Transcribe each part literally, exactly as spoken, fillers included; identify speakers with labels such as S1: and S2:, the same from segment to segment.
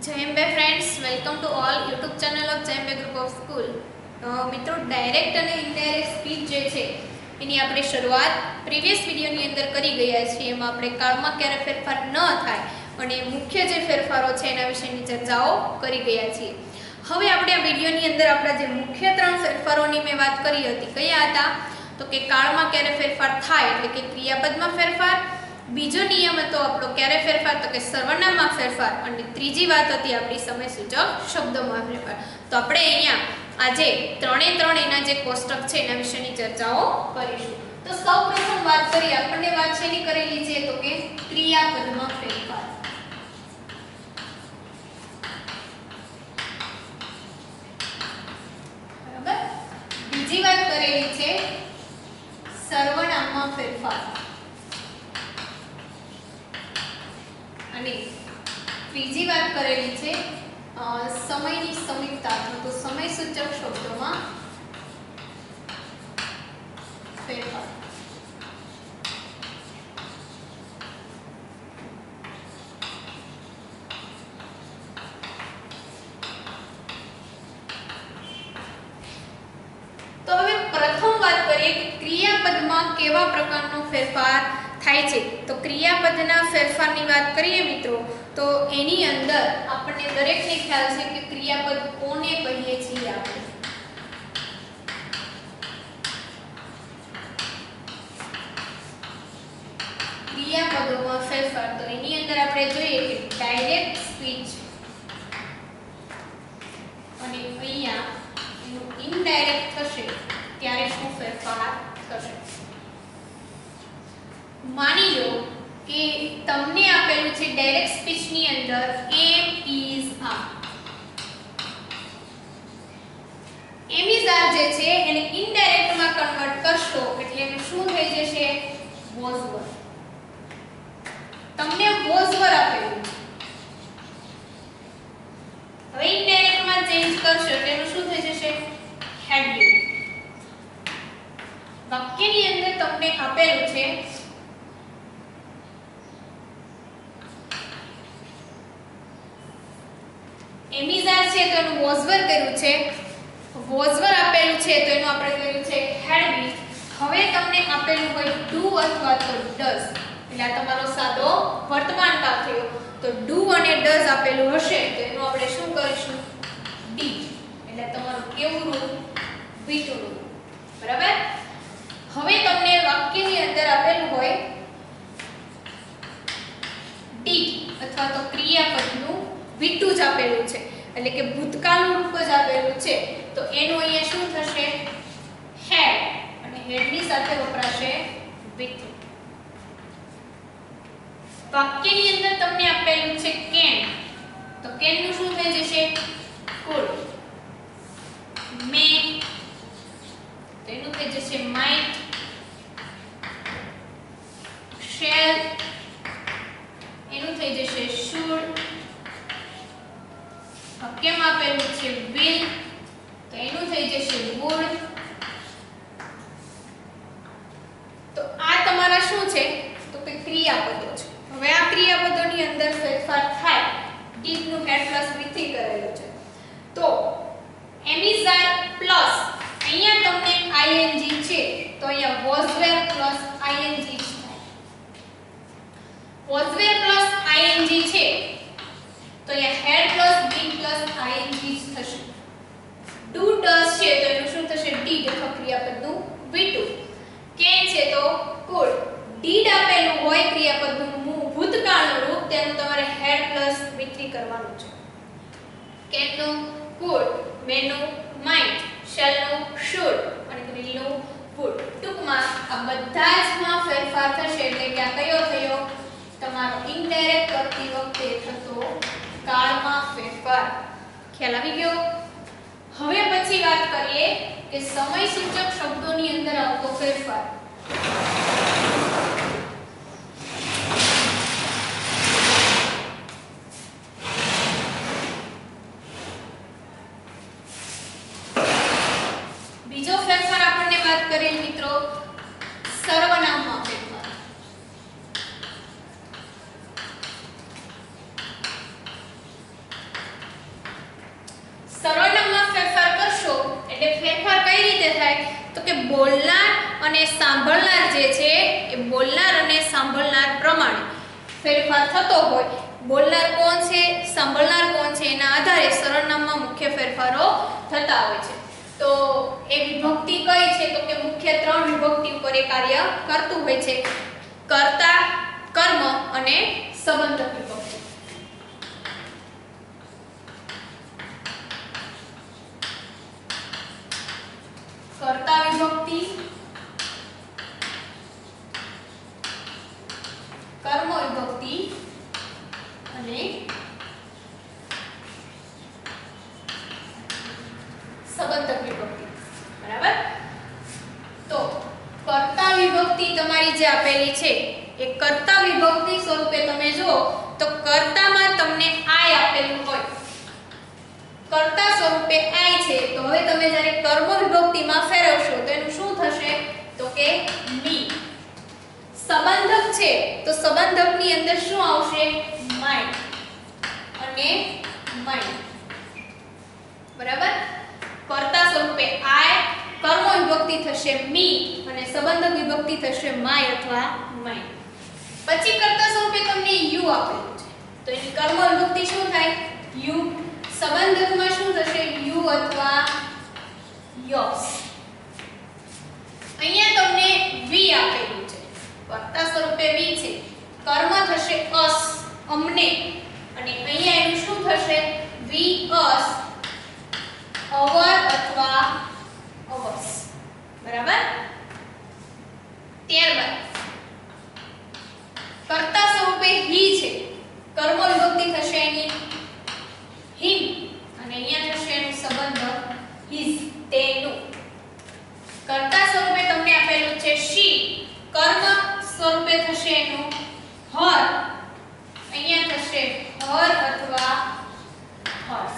S1: Jay Ambe friends, welcome to all YouTube channel of Jayambe group of school. મિત્રો, direct અને indirect speech જે છે એની આપણે શરૂઆત પ્રીવિયસ વિડીયોની અંદર કરી ગયા છીએ. એમાં આપણે કાળમાં ક્યારે ફેરફાર ન થાય અને મુખ્ય જે ફેરફારો છે એના વિશેની ચર્ચાઓ કરી ગયા છીએ. હવે આપણે આ વિડીયોની અંદર આપણા જે મુખ્ય ત્રણ ફેરફારોની મેં વાત કરી હતી, કયા હતા? તો કે કાળમાં ક્યારે ફેરફાર થાય એટલે કે ક્રિયાપદમાં ફેરફાર, બીજો નિયમ હતો આપણો ક્યારે ફેરફાર તો કે સર્વનામમાં ફેરફાર, અને ત્રીજી વાત હતી આપણી સમયસૂચક શબ્દોમાં ફેરફાર. તો આપણે અહીંયા આજે ત્રણે ત્રણ એના જે કોષ્ટક છે એના વિશેની ચર્ચાઓ કરીશું. તો સૌપ્રથમ વાત કરીએ, આપણને વાત શેની કરેલી છે તો કે ક્રિયાપદમાં ફેરફાર. બરાબર. બીજી વાત કરેલી છે સર્વનામમાં ફેરફાર, અને ત્રીજી વાત કરેલી છે સમયની સમીપતા અથવા તો સમયસૂચક શબ્દોમાં ફેરફાર. તો હવે પ્રથમ વાત કરીએ કે ક્રિયાપદમાં કેવા પ્રકારનો ફેરફાર થાય છે. તો ક્રિયાપદના ફેરફારની વાત કરીએ મિત્રો, તો એની અંદર આપણને દરેકને ખ્યાલ છે કે ક્રિયાપદ કોને કહીએ છીએ આપણે. ક્રિયાપદોમાં ફેરફાર, તો એની અંદર આપણે જોઈએ કે ડાયરેક્ટ સ્પીચ અને અહીંયા એનું ઇનડાયરેક્ટ થશે ત્યારે શું ફેરફાર થશે. માની લો કે તમને આપેલું છે ડાયરેક્ટ સ્પીચ ની અંદર એમ ઇઝ આ. એમ ઇઝ આ જે છે એને ઇનડાયરેક્ટ માં કન્વર્ટ કરશો એટલે એનું શું થઈ જશે? Was were. તમને વોઝ વર આપેલું છે, હવે ઇનડાયરેક્ટ માં ચેન્જ કરશો એટલે એનું શું થઈ જશે? હેડ બીન. વાક્યની અંદર તમને આપેલું છે એમિઝાર છે તો એનું વોઝવર કર્યું છે, વોઝવર આપેલું છે તો એનું આપણે કર્યું છે હેડ બીન. હવે તમને આપેલું હોય ડુ અથવા તો ડઝ, એટલે આ તમારો સાદો વર્તમાન કાળ થયો. તો ડુ અને ડઝ આપેલું હશે તો એનું આપણે શું કરીશું? ડી. એટલે તમારું કેવું રૂપ? વીટુ રૂપ. બરાબર. હવે તમને વાક્યની અંદર આપેલું હોય ડી અથવા તો ક્રિયાપદનું વીટુ જ આપેલું છે, એટલે કે ભૂતકાળનું રૂપ જ આપેલું છે, તો એનું અહીંયા શું થશે? હેડ, અને હેડની સાથે વપરાશે વિથ. વાક્યની અંદર તમને આપેલું છે કેન, તો કેન નું શું થઈ જશે? કુડ. મે, તો એનું થઈ જશે માઇટ. શેલ, એનું થઈ જશે શુડ. વાક્યમાં આપેલું છે will, તો એનું થઈ જશે would. તો આ તમારા શું છે તો કે ક્રિયાપદો છે. હવે આ ક્રિયાપદોની અંદર ફેરફાર થાય, did નું હેડ પ્લસ with થી કરેલું છે. તો એમિઝાર પ્લસ અહીંયા તમને ing છે તો અહીંયા was were પ્લસ ing જ થાય. was were પ્લસ ing છે તો અહીંયા had plus been plus ing થશે. ડુ ડઝ છે તો એનું શું થશે? ડીડ અથવા ક્રિયાપદનું વીટુ. કેન છે તો કુડ. ડીડ આપેલું હોય ક્રિયાપદનું ભૂતકાળનું રૂપ, તેનું તમારે હેડ પ્લસ વીટરી કરવાનું છે. કેનનું કુડ, મેનું માઇટ, શેલનું શુડ અને ગ્રીલનું વુડ. ટૂંકમાં આ બધા જ માં ફેરફાર થશે, એટલે કે આ કયો થયો? તમારો ઇનડાયરેક્ટ કરતી વખતે થતો કાળમાં ફેરફાર. ખ્યાલ આવી ગયો? હવે પછી વાત કરીએ કે સમયસૂચક શબ્દોની અંદર આવતો ફેરફાર. બીજો ફેરફાર આપણને વાત કરીએ મિત્રો સર્વનામમાં ફેરફાર. થાય તો કે બોલનાર અને સાંભળનાર જે છે એ બોલનાર અને સાંભળનાર પ્રમાણે ફેરફાર થતો હોય. બોલનાર કોણ છે, સાંભળનાર કોણ છે એના આધારે સર્વનામમાં મુખ્ય ફેરફારો થતા હોય છે. તો એ વિભક્તિ કઈ છે તો કે મુખ્ય ત્રણ વિભક્તિ ઉપર એ કાર્ય કરતું હોય છે: કર્તા, કર્મ અને સંબંધક વિભક્તિ. કર્તા વિભક્તિ, કર્મ વિભક્તિ અને સંબંધક વિભક્તિ. બરાબર. તો કર્તા વિભક્તિ તમારી જે આપેલી છે એ કર્તા વિભક્તિ સ્વરૂપે તમે જુઓ તો કર્તામાં તમને આય આપેલું હોય, કર્તા સ્વરૂપે આય છે. તો હવે તમે જ્યારે કર્મ વિભક્તિમાં ફેરવશો તો એનું શું થશે તો કે મી. સંબંધક છે તો સંબંધકની અંદર શું આવશે માય અને માય. બરાબર. કર્તા સ્વરૂપે આય, કર્મ વિભક્તિ થશે મી અને સંબંધક વિભક્તિ થશે માય અથવા માય. પછી કર્તા સ્વરૂપે તમને યુ આપેલું છે તો એની કર્મ વિભક્તિ શું થાય યુ. સંબંધકમાં શું થશે યુ અથવા યોસ. અહીંયા તમને વી આપેલું છે, કર્તા સ્વરૂપે વી છે, કર્મ થશે અસ અમને અને અહીંયા એનું શું થશે વી અસ અવર અથવા અવસ. બરાબર. ત્યારબાદ કર્તા સ્વરૂપે હી છે, કર્મ વિભક્તિ થશે એની હિમ અને અહીંયા થશે એનું સંબંધક હિઝ તેનું. કર્તા સ્વરૂપે તમને આપેલું છે શી, કર્મ સ્વરૂપે થશે એનું હર, અહીંયા થશે હર અથવા હર્ષ.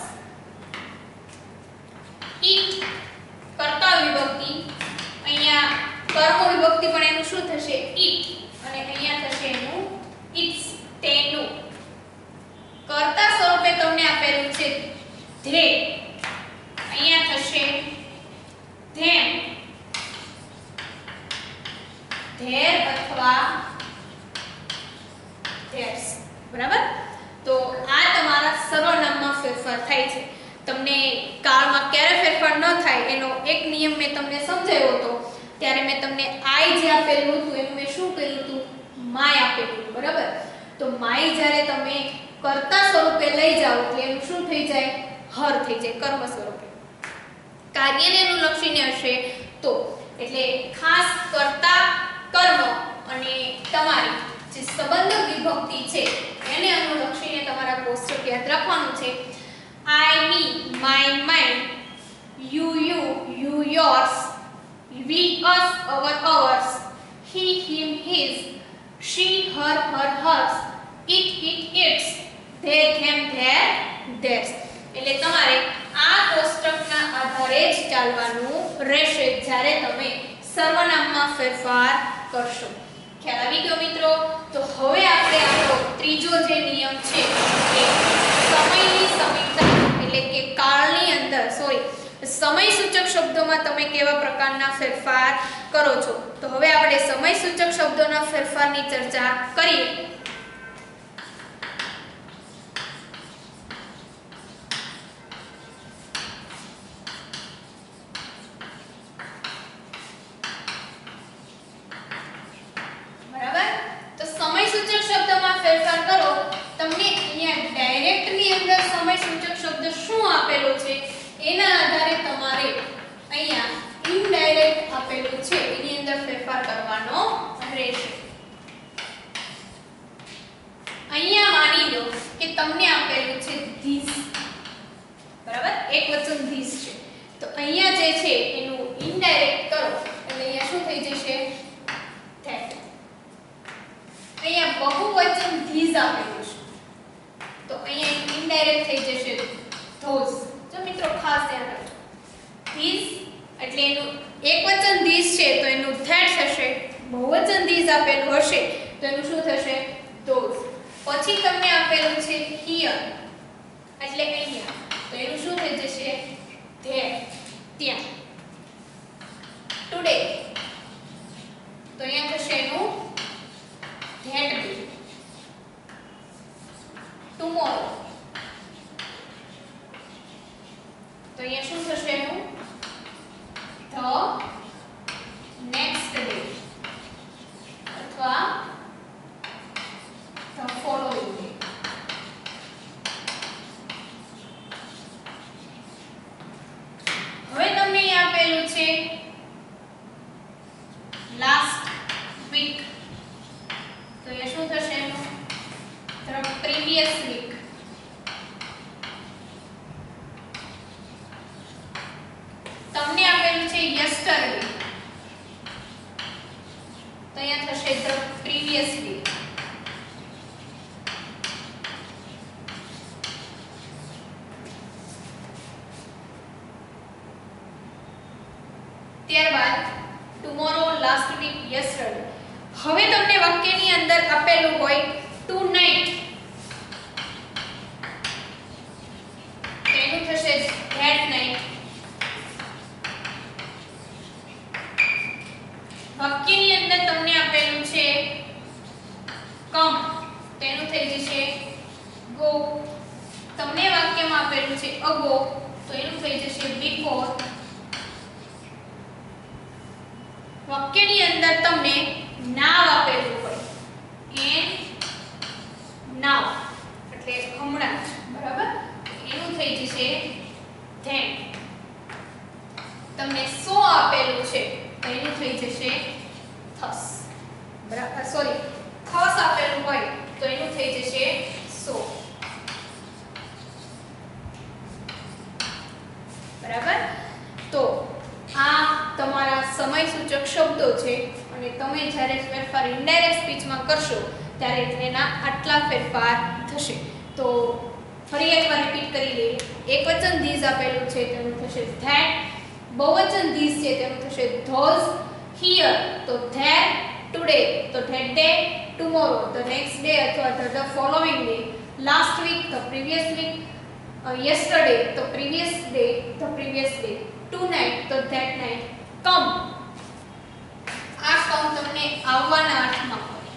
S1: ઈટ કર્તા વિભક્તિ, અહીંયા કર્મ વિભક્તિ પણ એનું શું થશે ઈટ અને અહીંયા થશે એનું ઇટ્સ તેનું. કર્તા સ્વરૂપે તમને આપેલું છે ધે, અહીંયા થશે ધેમ, ધેર અથવા ધેર્સ. બરાબર. તો આ તમારા સર્વનામમાં ફેરફાર થાય છે. તમને કાળમાં ક્યારે ફેરફાર ન થાય એનો એક નિયમ મેં તમને સમજાવ્યો હતો ત્યારે મેં તમને આય જે આપેલું હતું એનું મેં શું કર્યું હતું માય આપેલું. બરાબર. તો માય જ્યારે તમે કર્તા સ્વરૂપે લઈ જાઓ એટલે એનું શું થઈ જાય હર થઈ જાય કર્મ સ્વરૂપે. કાર્યને અનુલક્ષીને હશે તો એટલે ખાસ કર્તા, કર્મ અને તમારી જે સંબંધક વિભક્તિ છે એને અનુલક્ષીને તમારા કોષ્ટક યાદ રાખવાનું છે. I, me, mine, mine, you, you, you, yours, we, us, our, ours, he, him, his, she, her, her, hers, it, it, its, they, them, their, theirs. એટલે તમારે આ કોષ્ટકના આધારે જ ચાલવાનું રહેશે જ્યારે તમે સર્વનામમાં ફેરફાર કરશો. ખ્યાલ આવી ગયો મિત્રો? તો હવે આપણે આપણો ત્રીજો જે નિયમ છે એ સમયની સમીક્ષા એટલે કે કાળની અંદર સોરી સમય સૂચક શબ્દોમાં તમે કેવા પ્રકારના ફેરફાર કરો છો. તો હવે આપણે સમય સૂચક શબ્દોના ફેરફારની ચર્ચા કરીએ. બરાબર. તો સમય સૂચક શબ્દમાં ફેરફાર કરો. તમને અહીંયા ડાયરેક્ટ ની અંદર સમય સૂચક શબ્દ શું આપેલો છે એના આધારે તમારે અહીંયા ઇનડાયરેક્ટ આપેલું છે એની અંદર ફેરફાર કરવાનો રહેશે. અહીંયા માની લો કે તમને આપેલું છે ધીસ. બરાબર. એક વચન ધીસ છે તો અહીંયા જે છે એનું ઇનડાયરેક્ટ કરો એટલે અહીંયા શું થઈ જશે ધેટ. અહીંયા બહુવચન ધીસ આપેલું છે તો અહીંયા ઇનડાયરેક્ટ થઈ જશે ધોઝ. જો મિત્રો ખાસ ધ્યાન રાખજો. ધીસ એટલે એનું એકવચન ધીસ છે તો એનું ધેટ થશે. બહુવચન ધીસ આપેલું હશે તો એનું શું થશે ધોઝ. પછી તમને આપેલું છે હિયર એટલે અહીંયા તો એનું શું થઈ જશે ધેર ત્યાં. ટુમોરો. તો અહીંયા શું થશે એનું? ધ નેક્સ્ટ ડે અથવા ધ ફોલોઈંગ ડે. હવે તમને અહીં આપેલું છે લાસ્ટ વીક. તો એ શું થશે એનું? The previous week. તમને આપેલું છે યસ્ટરડે. તો અહીંયા થશે ધ પ્રીવિયસ વીક. ત્યારબાદ ટુમોરો, લાસ્ટ વીક, યસ્ટરડે. હવે તમને વાક્યની અંદર આપેલું હોય ટુ નાઇટ, એનું થશે ધેટ નાઇટ. વાક્યની અંદર તમને આપેલું છે કમ, તેનું થઈ જશે ગો. તમને વાક્યમાં આપેલું છે અગો, તો એનું થઈ જશે બિફોર. વાક્યની અંદર તમને નાવ આપેલું હોય એન્ડ નાવ એટલે હમણાં, બરાબર, એનું થઈ જશે ધેન. તમને સો આપેલું છે તો એનું થઈ જશે થસ, બરાબર, સોરી થસ આપેલું હોય તો એનું થઈ જશે સો, બરાબર. તો આ તમારા સમય સૂચક શબ્દો છે અને તમે જ્યારે ફેરફાર ઇનડાયરેક્ટ સ્પીચમાં કરશો ત્યારે તેના આટલા ફેરફાર થશે. તો ફરી એકવાર રિપીટ કરી લઈએ. એકવચન ધીઝ આપેલું છે તેનું થશે ધેટ. બહુવચન ધીઝ છે તેનું થશે ધોઝ. હિયર તો ધેર. ટુડે તો that day. Tomorrow the next day અથવા the following day. Last week the previous week. Yesterday તો previous day the previous day. Tonight તો that night. Come. આ કમ તમને આવવાના અર્થમાં હોય.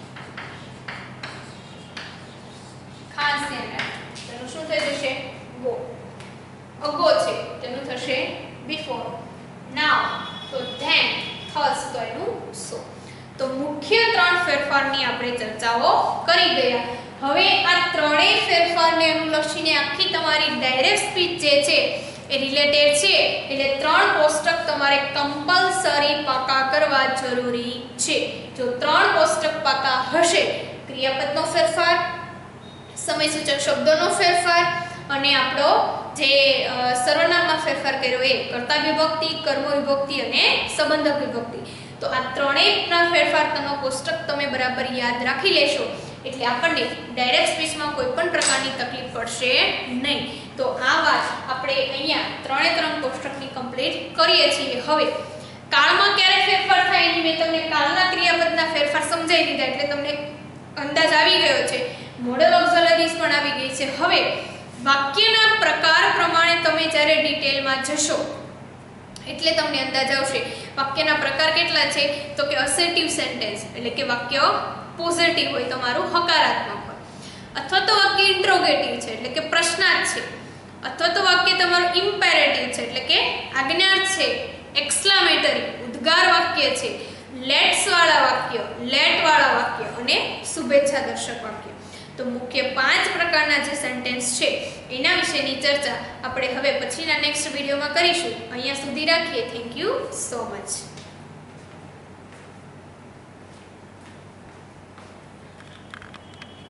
S1: ખાસ ધ્યાન રાખજો. તેનું શું થઈ જશે? go. અગો છે તેનું થશે before. now તો then. thus તો એનું so. તો મુખ્ય ત્રણ ફેરફારની આપણે ચર્ચાઓ કરી ગયા. હવે આ ત્રણેય ફેરફારને અનુલક્ષીને આખી તમારી ડાયરેક્ટ સ્પીચ જે છે એ રિલેટેડ છે, એટલે ત્રણ કોષ્ટક તમારે કમ્પલસરી પાકા કરવા જરૂરી છે. જો ત્રણ કોષ્ટક પાકા હશે, ક્રિયાપદનો ફેરફાર, સમયસૂચક શબ્દોનો ફેરફાર અને આપણો જે સર્વનામમાં ફેરફાર કર્યો એ કર્તા વિભક્તિ, કર્મ વિભક્તિ અને સંબંધક વિભક્તિ. તો આ ત્રણેયના ફેરફારનો કોષ્ટક તમે બરાબર યાદ રાખી લેશો એટલે આપણને ડાયરેક્ટ સ્પીચમાં કોઈ પણ પ્રકારની તકલીફ પડશે નહીં. તો આ વાત આપણે અહીંયા ત્રણે ત્રણ કોષ્ટકની કમ્પ્લીટ કરીએ છીએ. હવે કાળમાં ક્યારે ફેરફાર થાય એની મેં તમને કાળના ક્રિયાપદના ફેરફાર સમજાવી દીધા એટલે તમને અંદાજ આવી ગયો છે. મોડલ ઓક્ઝિલરીઝ પણ આવી ગઈ છે. હવે વાક્યના પ્રકાર પ્રમાણે તમે જ્યારે ડિટેલમાં જશો એટલે તમને અંદાજ આવશે. વાક્યના પ્રકાર કેટલા છે? તો કે અસર્ટિવ સેન્ટેન્સ એટલે કે વાક્ય પોઝિટિવ હોય, તમારું હકારાત્મક હોય, અથવા તો વાક્ય ઇન્ટ્રોગેટિવ છે એટલે કે પ્રશ્નાર્થ છે, અથવા તો વાક્ય તમારું ઇમ્પેરેટિવ છે એટલે કે આજ્ઞાર્થ છે, એક્સક્લામેટરી ઉદ્ગાર વાક્ય છે, લેટ્સ વાળા વાક્ય, લેટ વાળા વાક્ય અને શુભેચ્છા દર્શક વાક્ય. તો મુખ્ય પાંચ પ્રકારના જે સેન્ટેન્સ છે એના વિશેની ચર્ચા આપણે હવે પછીના નેક્સ્ટ વિડીયોમાં કરીશું. અહીંયા સુધી રાખીએ. Thank you so much.